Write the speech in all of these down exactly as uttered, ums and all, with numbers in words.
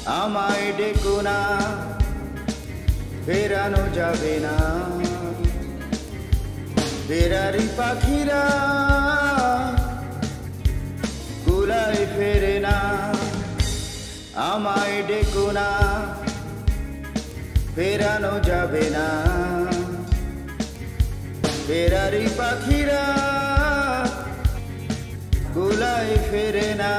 আমায় ডেকো না, ফেরানো যাবে না। ফেরারি পাখিরা কুলায় ফেরে না। আমায় ডেকো না, ফেরানো যাবে না। ফেরারি পাখিরা কুলায় ফেরে না।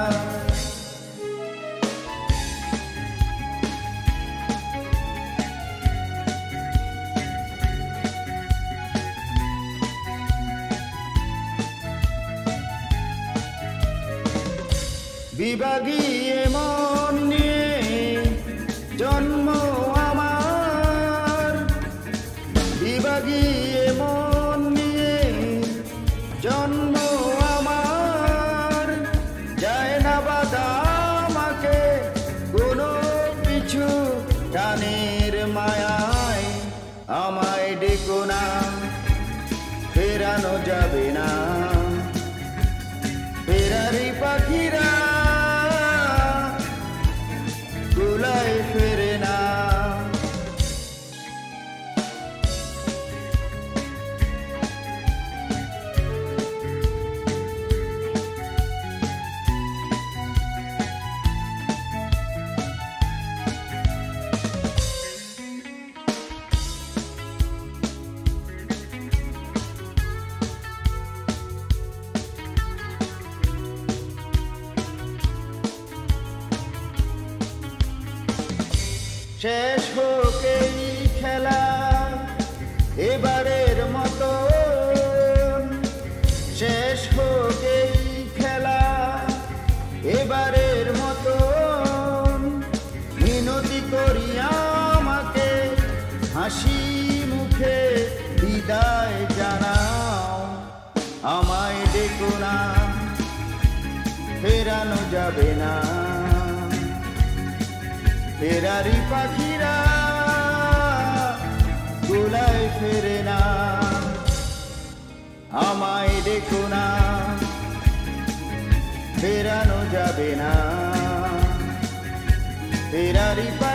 বিভাগী মন নিয়ে জন্ম আমার, বিভাগী মন নিয়ে জন্ম আমার। যায় না বাধা আমাকে কোনো পিছু টানের মায়ায়। আমায় ডেকো না, ফেরানো যাবে না। ফেরারি পাখিরা কুলায় ফেরে না। শেষ হোক এই খেলা এবারের মতো, শেষ হোক এই খেলা এবারের মতো। মিনতি করি আমাকে হাসি মুখে বিদায় জানাও। আমায় ডেকো না, ফেরানো যাবে না। ফেরারি পাখিরা কুলায় ফেরে না। আমায় ডেকো না, ফেরানো যাবে না। ফেরারি